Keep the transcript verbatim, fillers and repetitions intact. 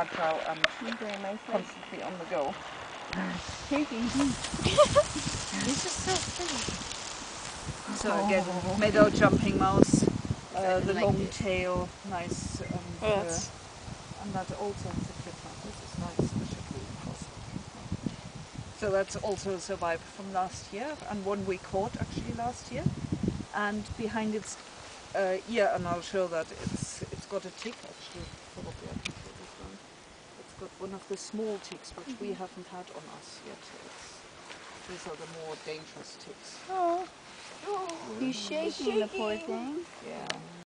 agile and constantly on the go. Shaking. This is so silly. So again, meadow jumping mouse, uh, the like long this. tail, nice, and, Oh, uh, and that also has a clipper. This is nice, especially cross. So that's also a survivor from last year, and one we caught actually last year. And behind its uh, ear, and I'll show that it's it's got a tick actually. Probably I can show this one. It's got one of the small ticks which we haven't had on us yet. It's, these are the more dangerous ticks. Oh, he's shaking, the poor thing. Yeah.